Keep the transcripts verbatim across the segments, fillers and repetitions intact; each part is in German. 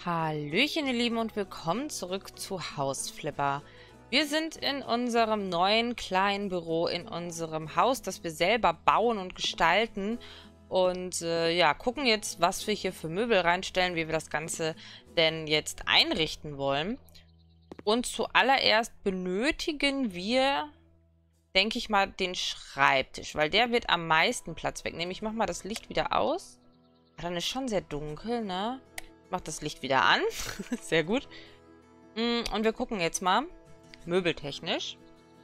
Hallöchen, ihr Lieben, und willkommen zurück zu Hausflipper. Wir sind in unserem neuen kleinen Büro, in unserem Haus, das wir selber bauen und gestalten. Und äh, ja, gucken jetzt, was wir hier für Möbel reinstellen, wie wir das Ganze denn jetzt einrichten wollen. Und zuallererst benötigen wir, denke ich mal, den Schreibtisch, weil der wird am meisten Platz wegnehmen. Ich mache mal das Licht wieder aus. Dann ist schon sehr dunkel, ne? Mach das Licht wieder an. Sehr gut. Und wir gucken jetzt mal, möbeltechnisch,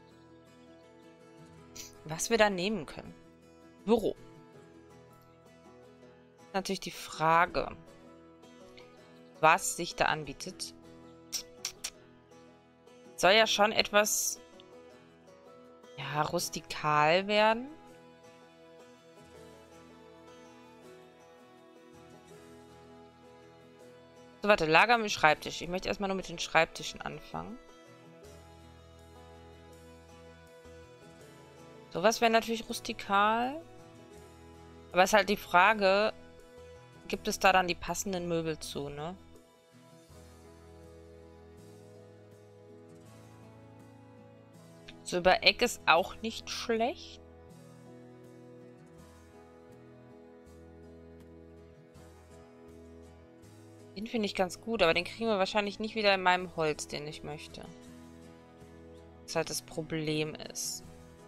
was wir da nehmen können. Büro. Natürlich die Frage, was sich da anbietet. Soll ja schon etwas, ja, rustikal werden. So, warte, Lager mit Schreibtisch. Ich möchte erstmal nur mit den Schreibtischen anfangen. Sowas wäre natürlich rustikal. Aber es ist halt die Frage, gibt es da dann die passenden Möbel zu, ne? So über Eck ist auch nicht schlecht. Den finde ich ganz gut, aber den kriegen wir wahrscheinlich nicht wieder in meinem Holz, den ich möchte. Was halt das Problem ist.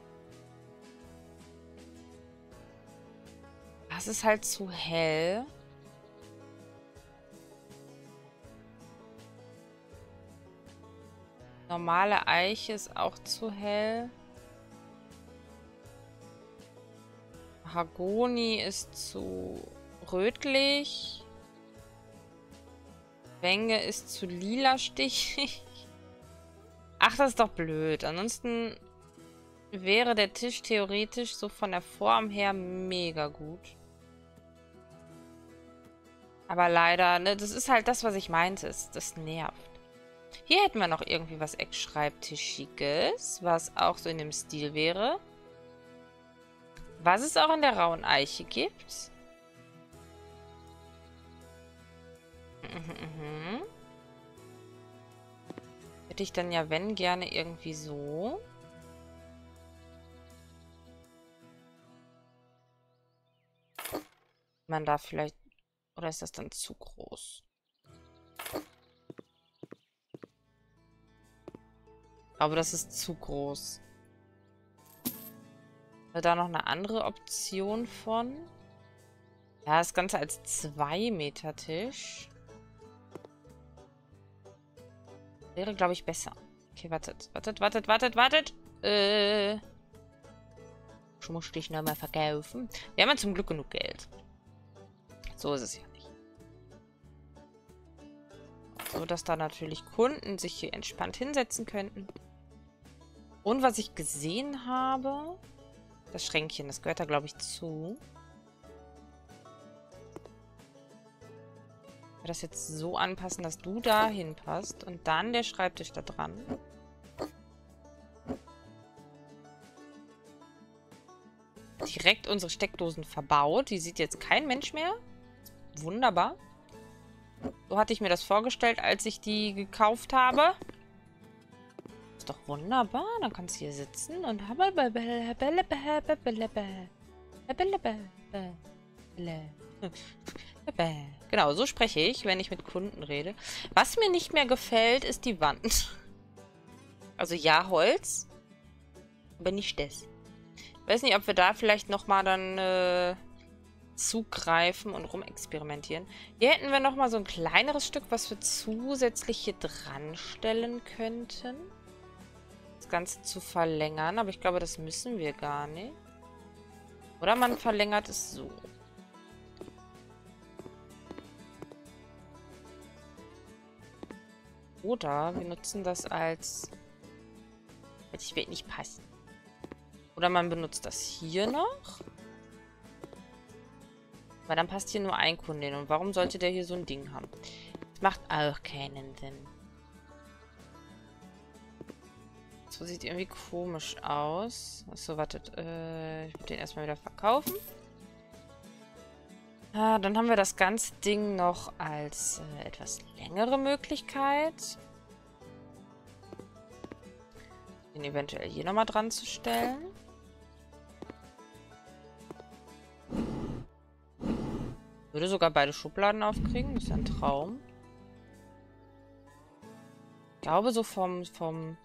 Das ist halt zu hell. Normale Eiche ist auch zu hell. Mahagoni ist zu rötlich. Wänge ist zu lila stichig. Ach, das ist doch blöd. Ansonsten wäre der Tisch theoretisch so von der Form her mega gut. Aber leider, ne, das ist halt das, was ich meinte. Das, das nervt. Hier hätten wir noch irgendwie was Eckschreibtischiges, was auch so in dem Stil wäre. Was es auch in der rauen Eiche gibt. Mhm. Hätte ich dann ja, wenn, gerne irgendwie so. Man da vielleicht... Oder ist das dann zu groß? Ich glaube, das ist zu groß. Wäre da noch eine andere Option von? Ja, das Ganze als zwei Meter Tisch. Wäre, glaube ich, besser. Okay, wartet, wartet, wartet, wartet, wartet. Äh. Ich muss dich nochmal verkaufen. Wir haben ja zum Glück genug Geld. So ist es ja nicht. So, dass da natürlich Kunden sich hier entspannt hinsetzen könnten. Und was ich gesehen habe, das Schränkchen, das gehört da, glaube ich, zu. Das jetzt so anpassen, dass du da hinpasst und dann der Schreibtisch da dran. Direkt unsere Steckdosen verbaut. Die sieht jetzt kein Mensch mehr. Wunderbar. So hatte ich mir das vorgestellt, als ich die gekauft habe. Ist doch wunderbar. Dann kannst du hier sitzen und... Genau, so spreche ich, wenn ich mit Kunden rede. Was mir nicht mehr gefällt, ist die Wand. Also ja, Holz, aber nicht das. Ich weiß nicht, ob wir da vielleicht nochmal dann äh, zugreifen und rumexperimentieren. Hier hätten wir nochmal so ein kleineres Stück, was wir zusätzlich hier dran stellen könnten. Das Ganze zu verlängern, aber ich glaube, das müssen wir gar nicht. Oder man verlängert es so. Oder wir nutzen das als... Ich will nicht passen. Oder man benutzt das hier noch. Weil dann passt hier nur ein Kunde hin. Und warum sollte der hier so ein Ding haben? Das macht auch keinen Sinn. So sieht irgendwie komisch aus. Achso, wartet. Äh, ich würde den erstmal wieder verkaufen. Ah, dann haben wir das ganze Ding noch als äh, etwas längere Möglichkeit. Den eventuell hier nochmal dran zu stellen. Würde sogar beide Schubladen aufkriegen. Das ist ja ein Traum. Ich glaube, so vom, vom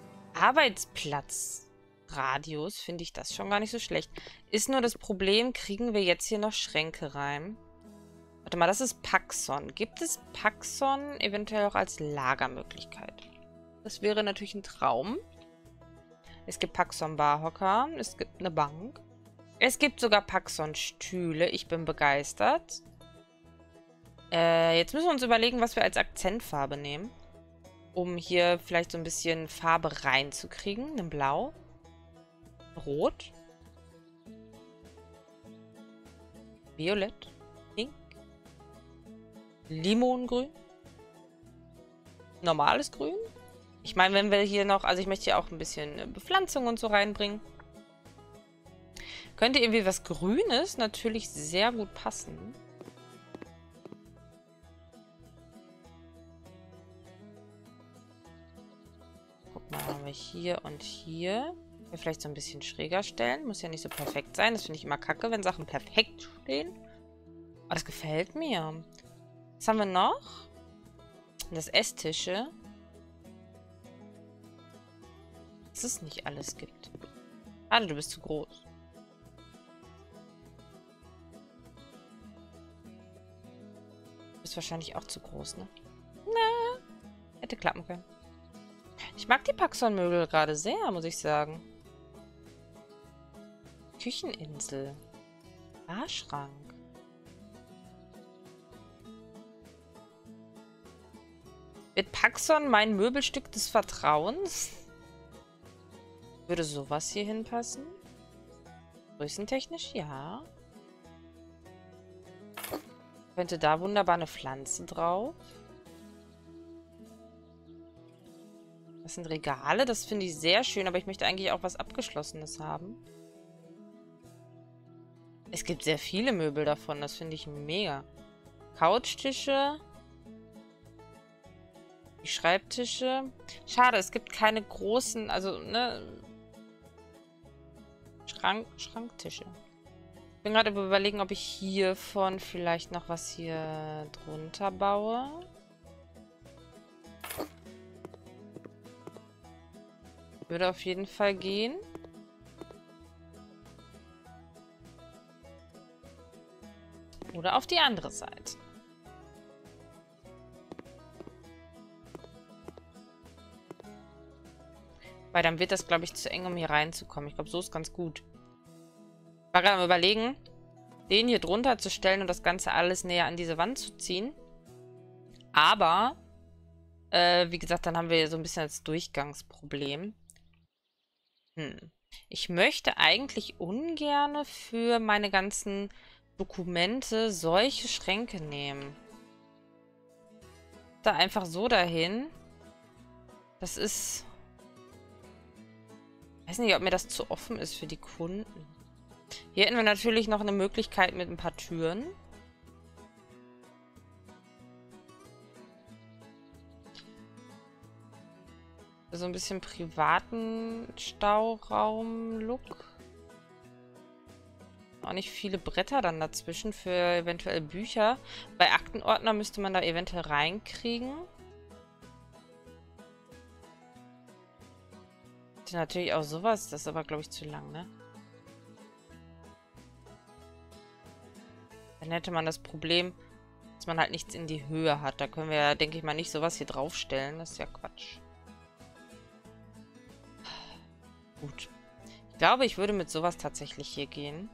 Arbeitsplatzradius finde ich das schon gar nicht so schlecht. Ist nur das Problem, kriegen wir jetzt hier noch Schränke rein? Warte mal, das ist Paxson. Gibt es Paxson eventuell auch als Lagermöglichkeit? Das wäre natürlich ein Traum. Es gibt Paxson-Barhocker. Es gibt eine Bank. Es gibt sogar Paxson-Stühle. Ich bin begeistert. Äh, jetzt müssen wir uns überlegen, was wir als Akzentfarbe nehmen. Um hier vielleicht so ein bisschen Farbe reinzukriegen. Ein Blau. Rot. Violett. Pink. Limongrün. Normales Grün. Ich meine, wenn wir hier noch... Also ich möchte hier auch ein bisschen Bepflanzung und so reinbringen. Könnte irgendwie was Grünes natürlich sehr gut passen. Guck mal, haben wir hier und hier. Wir vielleicht so ein bisschen schräger stellen. Muss ja nicht so perfekt sein. Das finde ich immer kacke, wenn Sachen perfekt stehen. Aber das gefällt mir. Was haben wir noch? Das Esstische. Was es nicht alles gibt. Schade, du bist zu groß. Du bist wahrscheinlich auch zu groß, ne? Na, hätte klappen können. Ich mag die Paxson-Möbel gerade sehr, muss ich sagen. Kücheninsel. Barschrank. Wird Paxson mein Möbelstück des Vertrauens? Würde sowas hier hinpassen? Größentechnisch, ja. Könnte da wunderbar eine Pflanze drauf. Das sind Regale, das finde ich sehr schön, aber ich möchte eigentlich auch was Abgeschlossenes haben. Es gibt sehr viele Möbel davon, das finde ich mega. Couchtische. Die Schreibtische. Schade, es gibt keine großen, also, ne... Schrank, Schranktische. Ich bin gerade überlegen, ob ich hiervon vielleicht noch was hier drunter baue. Würde auf jeden Fall gehen. Oder auf die andere Seite. Weil dann wird das, glaube ich, zu eng, um hier reinzukommen. Ich glaube, so ist ganz gut. Ich war gerade am Überlegen, den hier drunter zu stellen und das Ganze alles näher an diese Wand zu ziehen. Aber, äh, wie gesagt, dann haben wir so ein bisschen das Durchgangsproblem. Hm. Ich möchte eigentlich ungerne für meine ganzen Dokumente solche Schränke nehmen. Da einfach so dahin. Das ist... Ich weiß nicht, ob mir das zu offen ist für die Kunden. Hier hätten wir natürlich noch eine Möglichkeit mit ein paar Türen. So ein bisschen privaten Stauraum-Look. Auch nicht viele Bretter dann dazwischen für eventuell Bücher. Bei Aktenordner müsste man da eventuell reinkriegen. Natürlich auch sowas. Das ist aber, glaube ich, zu lang, ne? Dann hätte man das Problem, dass man halt nichts in die Höhe hat. Da können wir ja, denke ich mal, nicht sowas hier draufstellen. Das ist ja Quatsch. Gut. Ich glaube, ich würde mit sowas tatsächlich hier gehen.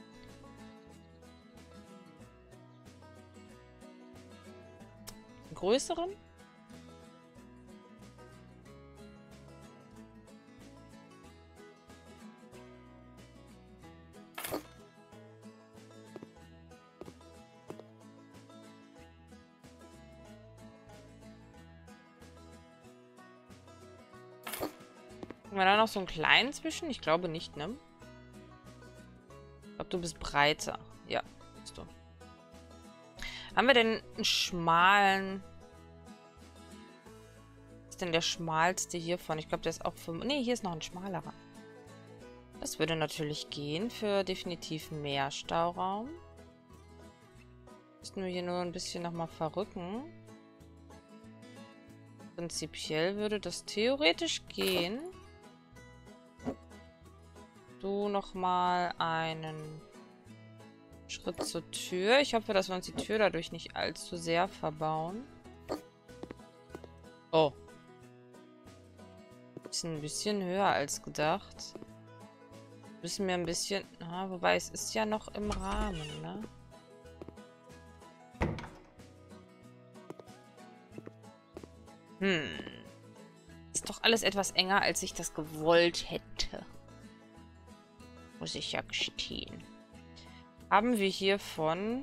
Einen größeren? Haben wir da noch so einen kleinen zwischen? Ich glaube nicht, ne? Ich glaube, du bist breiter. Ja, bist du. Haben wir denn einen schmalen... Was ist denn der schmalste hiervon? Ich glaube, der ist auch fünf... Ne, hier ist noch ein schmalerer. Das würde natürlich gehen für definitiv mehr Stauraum. Müssten wir hier nur ein bisschen nochmal verrücken. Prinzipiell würde das theoretisch gehen. Du nochmal einen Schritt zur Tür. Ich hoffe, dass wir uns die Tür dadurch nicht allzu sehr verbauen. Oh. Ist ein bisschen höher als gedacht. Müssen wir ein bisschen... Ah, wobei, es ist ja noch im Rahmen, ne? Hm. Ist doch alles etwas enger, als ich das gewollt hätte. Muss ich ja gestehen. Haben wir hiervon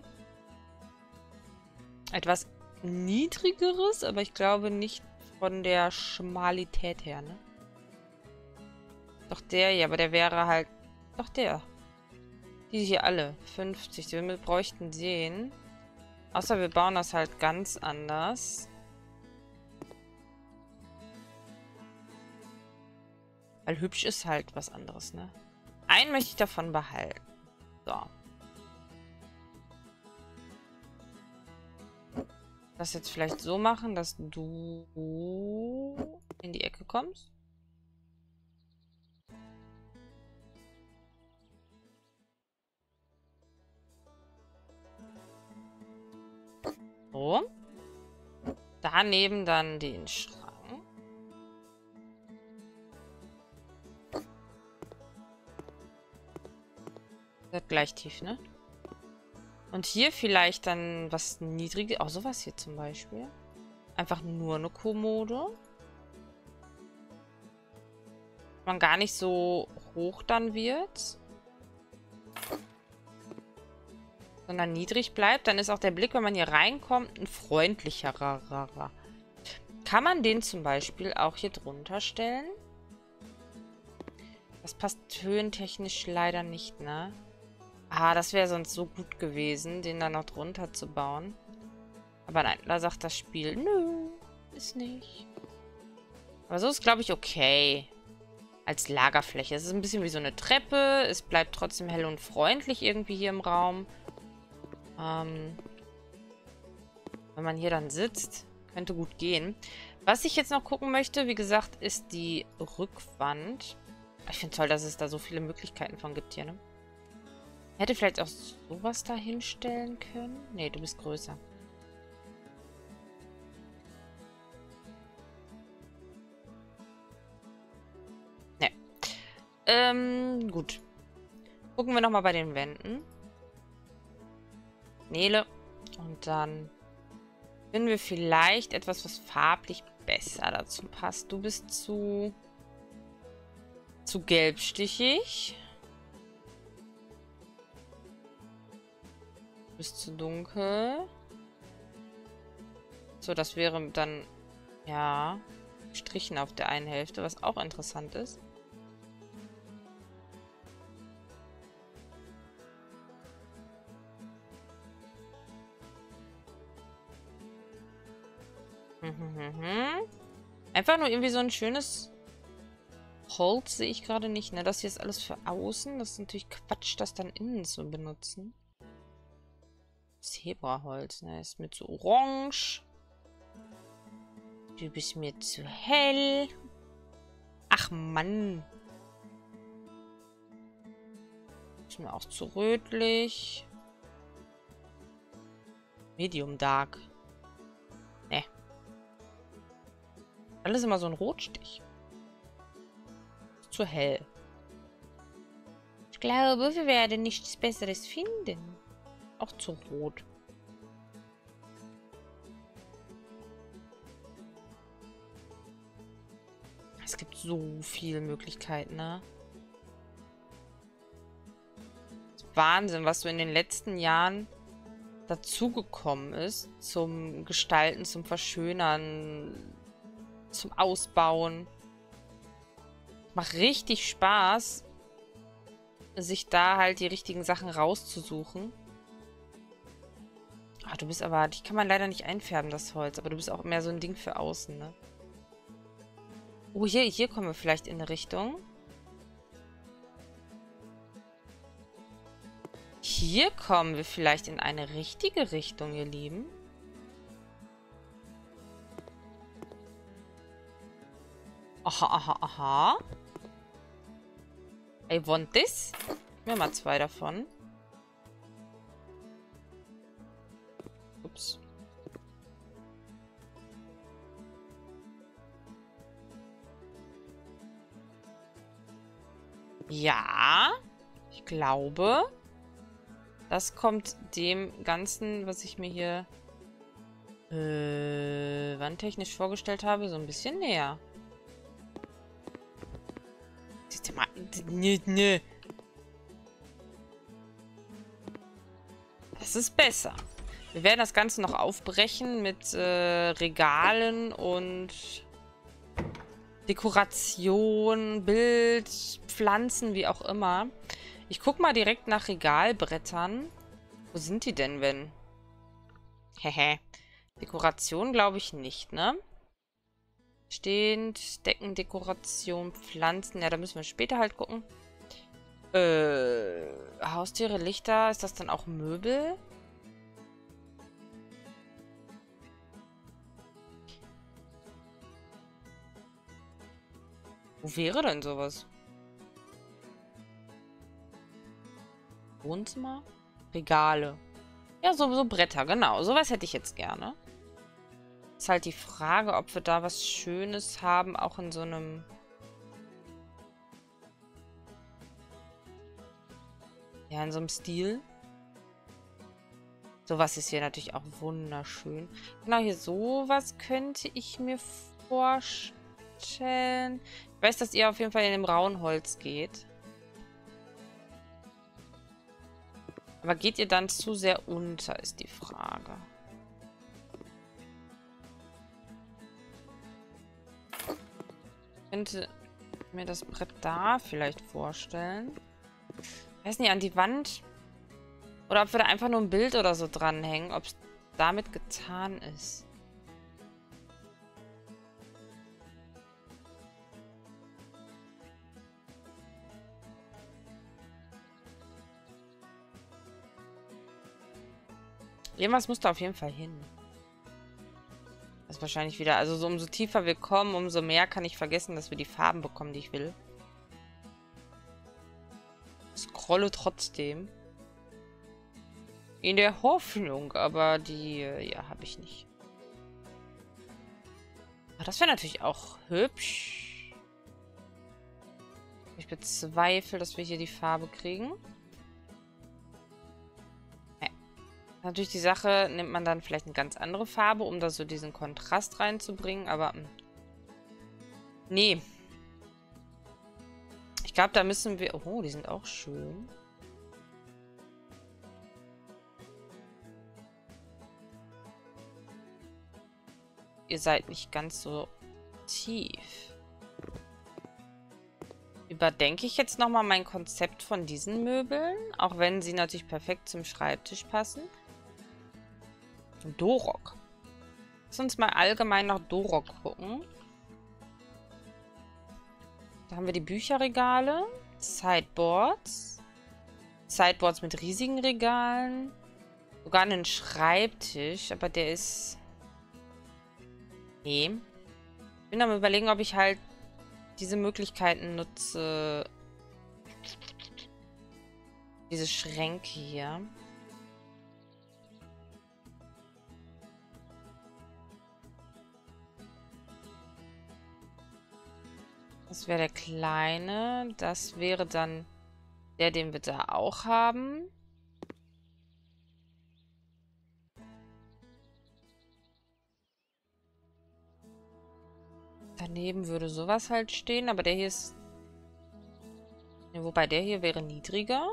etwas niedrigeres, aber ich glaube nicht von der Schmalität her, ne? Doch der hier, aber der wäre halt... Doch der. Die hier alle. fünfzig. Wir bräuchten den. Außer wir bauen das halt ganz anders. Weil hübsch ist halt was anderes, ne? Einen möchte ich davon behalten. So. Das jetzt vielleicht so machen, dass du in die Ecke kommst. So. Daneben dann den Schrank. Seid gleich tief, ne? Und hier vielleicht dann was niedriges. Auch sowas hier zum Beispiel. Einfach nur eine Kommode. Man gar nicht so hoch dann wird. Sondern niedrig bleibt. Dann ist auch der Blick, wenn man hier reinkommt, ein freundlicherer. Kann man den zum Beispiel auch hier drunter stellen? Das passt höhentechnisch leider nicht, ne? Ah, das wäre sonst so gut gewesen, den da noch drunter zu bauen. Aber nein, da sagt das Spiel, nö, ist nicht. Aber so ist, glaube ich, okay. Als Lagerfläche. Es ist ein bisschen wie so eine Treppe. Es bleibt trotzdem hell und freundlich irgendwie hier im Raum. Ähm, wenn man hier dann sitzt, könnte gut gehen. Was ich jetzt noch gucken möchte, wie gesagt, ist die Rückwand. Ich finde toll, dass es da so viele Möglichkeiten von gibt hier, ne? Hätte vielleicht auch sowas da hinstellen können. Nee, du bist größer. Ne. Ähm, gut. Gucken wir nochmal bei den Wänden. Nele. Und dann finden wir vielleicht etwas, was farblich besser dazu passt. Du bist zu... zu gelbstichig. Du bist zu dunkel. So, das wäre dann... ja... Strichen auf der einen Hälfte, was auch interessant ist. Einfach nur irgendwie so ein schönes Holz sehe ich gerade nicht. Ne? Das hier ist alles für außen. Das ist natürlich Quatsch, das dann innen zu benutzen. Zebraholz, ne? Ist mir zu orange. Du bist mir zu hell. Ach Mann. Ist mir auch zu rötlich. Medium Dark. Ne. Alles immer so ein Rotstich. Ist zu hell. Ich glaube, wir werden nichts Besseres finden. Auch zu rot. Es gibt so viele Möglichkeiten, ne? Das ist Wahnsinn, was so in den letzten Jahren dazugekommen ist. Zum Gestalten, zum Verschönern, zum Ausbauen. Macht richtig Spaß, sich da halt die richtigen Sachen rauszusuchen. Ach, du bist aber... Die kann man leider nicht einfärben, das Holz. Aber du bist auch mehr so ein Ding für außen, ne? Oh, hier, hier kommen wir vielleicht in eine Richtung. Hier kommen wir vielleicht in eine richtige Richtung, ihr Lieben. Aha, aha, aha. I want this. Mir mal zwei davon. Ups. Ja, ich glaube, das kommt dem Ganzen, was ich mir hier äh, wandtechnisch vorgestellt habe, so ein bisschen näher. Siehst du mal, nö, nö. Das ist besser. Wir werden das Ganze noch aufbrechen mit äh, Regalen und Dekoration, Bild, Pflanzen, wie auch immer. Ich guck mal direkt nach Regalbrettern. Wo sind die denn, wenn? Hehe. Dekoration glaube ich nicht, ne? Stehend, Deckendekoration, Pflanzen. Ja, da müssen wir später halt gucken. Äh, Haustiere, Lichter. Ist das dann auch Möbel? Wo wäre denn sowas? Wohnzimmer? Regale. Ja, so, so Bretter, genau. Sowas hätte ich jetzt gerne. Ist halt die Frage, ob wir da was Schönes haben, auch in so einem... Ja, in so einem Stil. Sowas ist hier natürlich auch wunderschön. Genau, hier sowas könnte ich mir vorstellen. Ich weiß, dass ihr auf jeden Fall in dem rauen Holz geht. Aber geht ihr dann zu sehr unter, ist die Frage. Ich könnte mir das Brett da vielleicht vorstellen. Ich weiß nicht, an die Wand. Oder ob wir da einfach nur ein Bild oder so dranhängen. Ob es damit getan ist. Irgendwas muss da auf jeden Fall hin. Das ist wahrscheinlich wieder... Also so umso tiefer wir kommen, umso mehr kann ich vergessen, dass wir die Farben bekommen, die ich will. Scrolle trotzdem. In der Hoffnung, aber die... Ja, habe ich nicht. Aber das wäre natürlich auch hübsch. Ich bezweifle, dass wir hier die Farbe kriegen. Natürlich die Sache, nimmt man dann vielleicht eine ganz andere Farbe, um da so diesen Kontrast reinzubringen, aber... Mh. Nee. Ich glaube, da müssen wir... Oh, die sind auch schön. Ihr seid nicht ganz so tief. Überdenke ich jetzt nochmal mein Konzept von diesen Möbeln, auch wenn sie natürlich perfekt zum Schreibtisch passen. Dorok. Lass uns mal allgemein nach Dorok gucken. Da haben wir die Bücherregale, Sideboards, Sideboards mit riesigen Regalen, sogar einen Schreibtisch, aber der ist... Nee. Ich bin am Überlegen, ob ich halt diese Möglichkeiten nutze. Diese Schränke hier. Das wäre der kleine. Das wäre dann der, den wir da auch haben. Daneben würde sowas halt stehen, aber der hier ist... Ja, wobei der hier wäre niedriger.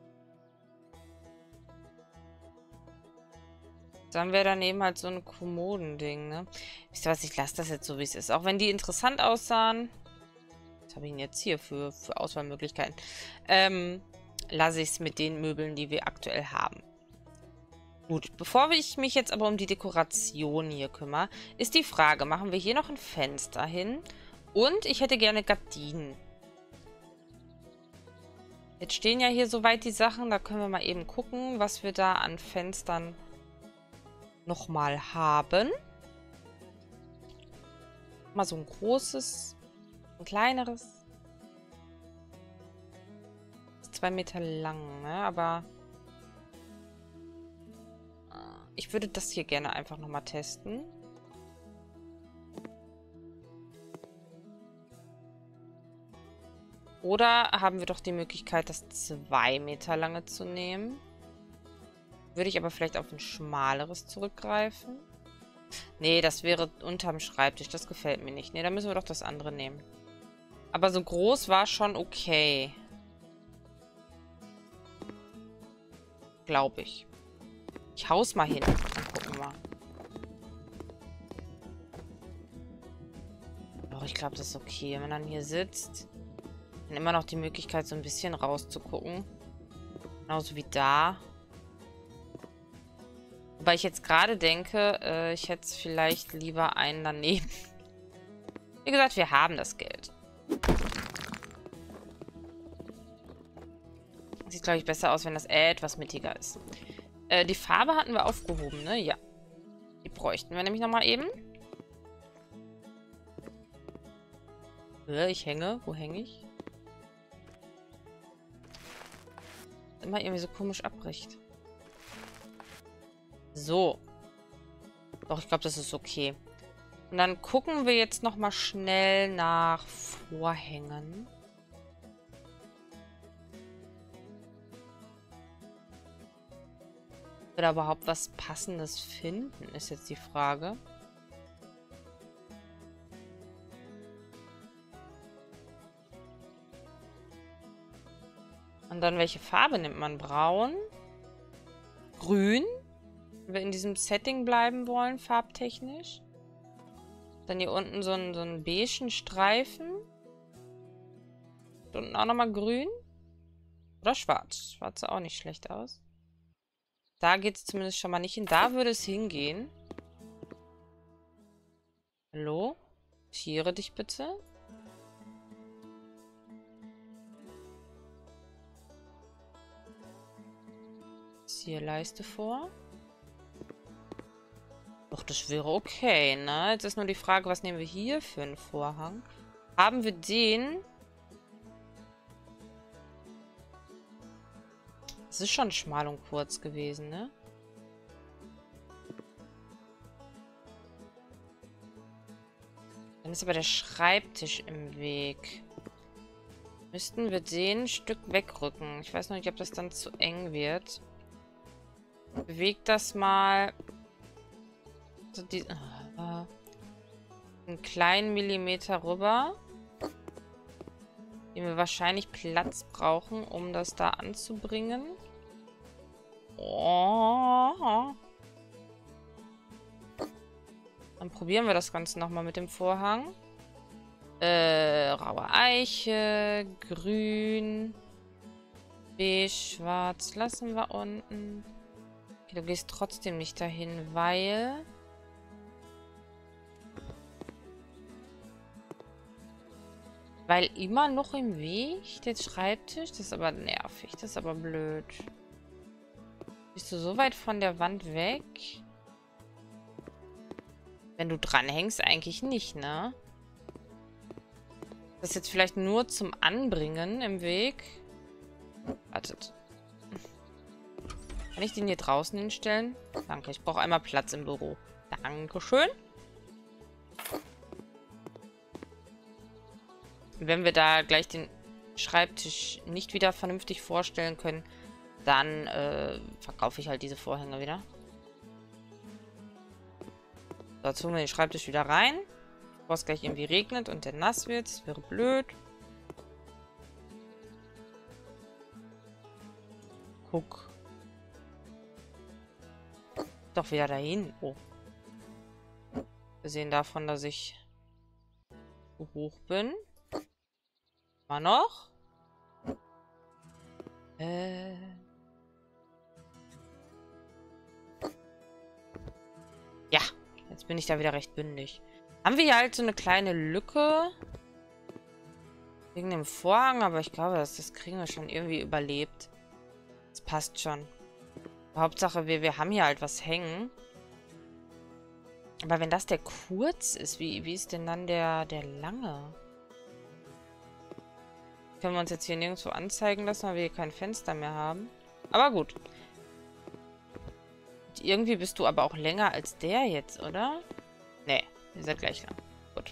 Dann wäre daneben halt so ein Kommodending, ne? Wisst ihr was, ich lasse das jetzt so, wie es ist. Auch wenn die interessant aussahen. Was habe ich denn jetzt hier für, für Auswahlmöglichkeiten? Ähm, lasse ich es mit den Möbeln, die wir aktuell haben. Gut, bevor ich mich jetzt aber um die Dekoration hier kümmere, ist die Frage, machen wir hier noch ein Fenster hin? Und ich hätte gerne Gardinen. Jetzt stehen ja hier soweit die Sachen, da können wir mal eben gucken, was wir da an Fenstern nochmal haben. Mal so ein großes, ein kleineres. Zwei Meter lang, ne? Aber ich würde das hier gerne einfach nochmal testen. Oder haben wir doch die Möglichkeit, das zwei Meter lange zu nehmen. Würde ich aber vielleicht auf ein schmaleres zurückgreifen. Nee, das wäre unterm Schreibtisch. Das gefällt mir nicht. Nee, dann müssen wir doch das andere nehmen. Aber so groß war schon okay. Glaube ich. Ich hau's mal hin. Dann gucken wir mal. Doch, ich glaube, das ist okay. Wenn man dann hier sitzt, dann immer noch die Möglichkeit, so ein bisschen rauszugucken. Genauso wie da. Wobei ich jetzt gerade denke, äh, ich hätte es vielleicht lieber einen daneben. Wie gesagt, wir haben das Geld. Sieht, glaube ich, besser aus, wenn das etwas mittiger ist. Äh, die Farbe hatten wir aufgehoben, ne? Ja. Die bräuchten wir nämlich nochmal eben. Äh, ich hänge. Wo hänge ich? Immer irgendwie so komisch abbricht. So. Doch, ich glaube, das ist okay. Und dann gucken wir jetzt nochmal schnell nach Vorhängen. Ob wir da überhaupt was Passendes finden, ist jetzt die Frage. Und dann, welche Farbe nimmt man? Braun? Grün? Wenn wir in diesem Setting bleiben wollen, farbtechnisch. Dann hier unten so ein, so einen beigen Streifen. Und unten auch nochmal grün. Oder schwarz. Schwarz sah auch nicht schlecht aus. Da geht es zumindest schon mal nicht hin. Da würde es hingehen. Hallo? Tiere dich bitte. Ziehe Leiste vor. Doch, das wäre okay, ne? Jetzt ist nur die Frage, was nehmen wir hier für einen Vorhang? Haben wir den? Das ist schon schmal und kurz gewesen, ne? Dann ist aber der Schreibtisch im Weg. Müssten wir den ein Stück wegrücken. Ich weiß noch nicht, ob das dann zu eng wird. Bewegt das mal so die, äh, einen kleinen Millimeter rüber. Den wir wahrscheinlich Platz brauchen, um das da anzubringen. Oh. Dann probieren wir das Ganze nochmal mit dem Vorhang. Äh, raue Eiche, grün, beige, schwarz lassen wir unten. Okay, du gehst trotzdem nicht dahin, weil... Weil immer noch im Weg der Schreibtisch. Das ist aber nervig, das ist aber blöd. Bist du so weit von der Wand weg? Wenn du dranhängst, eigentlich nicht, ne? Das ist jetzt vielleicht nur zum Anbringen im Weg. Wartet. Kann ich den hier draußen hinstellen? Danke, ich brauche einmal Platz im Büro. Dankeschön. Wenn wir da gleich den Schreibtisch nicht wieder vernünftig vorstellen können, dann äh, verkaufe ich halt diese Vorhänge wieder. So, jetzt holen wir den Schreibtisch wieder rein. Bevor es gleich irgendwie regnet und der nass wird. Das wäre blöd. Guck. Doch wieder dahin. Oh. Wir sehen davon, dass ich zu hoch bin. Mal noch. Äh. Jetzt bin ich da wieder recht bündig. Haben wir hier halt so eine kleine Lücke. Wegen dem Vorhang, aber ich glaube, das, das kriegen wir schon irgendwie überlebt. Das passt schon. Hauptsache, wir, wir haben hier halt was hängen. Aber wenn das der kurz ist, wie, wie ist denn dann der, der lange? Können wir uns jetzt hier nirgendwo anzeigen lassen, weil wir hier kein Fenster mehr haben. Aber gut. Irgendwie bist du aber auch länger als der jetzt, oder? Nee, ihr seid gleich lang. Gut.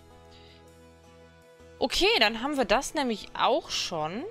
Okay, dann haben wir das nämlich auch schon.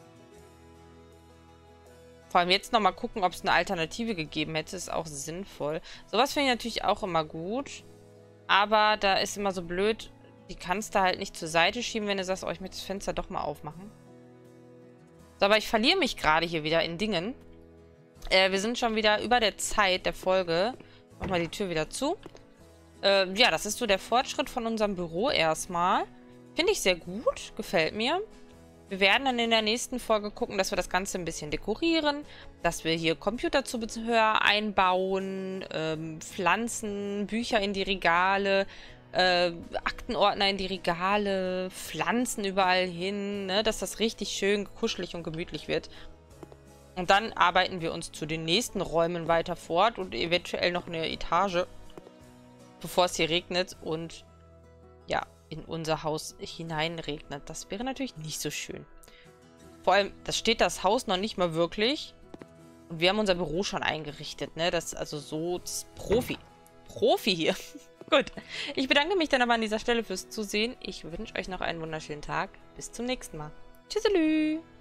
Vor allem jetzt nochmal gucken, ob es eine Alternative gegeben hätte, ist auch sinnvoll. Sowas finde ich natürlich auch immer gut. Aber da ist immer so blöd, die kannst du halt nicht zur Seite schieben, wenn du sagst, oh, ich möchte das Fenster doch mal aufmachen. So, aber ich verliere mich gerade hier wieder in Dingen. Äh, wir sind schon wieder über der Zeit der Folge. Mach mal die Tür wieder zu. Äh, ja, das ist so der Fortschritt von unserem Büro erstmal. Finde ich sehr gut. Gefällt mir. Wir werden dann in der nächsten Folge gucken, dass wir das Ganze ein bisschen dekorieren. Dass wir hier Computerzubehör einbauen, ähm, Pflanzen, Bücher in die Regale, äh, Aktenordner in die Regale, Pflanzen überall hin, ne? Dass das richtig schön kuschelig und gemütlich wird. Und dann arbeiten wir uns zu den nächsten Räumen weiter fort und eventuell noch eine Etage, bevor es hier regnet und ja, in unser Haus hineinregnet. Das wäre natürlich nicht so schön. Vor allem, das steht das Haus noch nicht mal wirklich. Und wir haben unser Büro schon eingerichtet, ne? Das ist also so das ist Profi. Profi hier. Gut. Ich bedanke mich dann aber an dieser Stelle fürs Zusehen. Ich wünsche euch noch einen wunderschönen Tag. Bis zum nächsten Mal. Tschüsselü.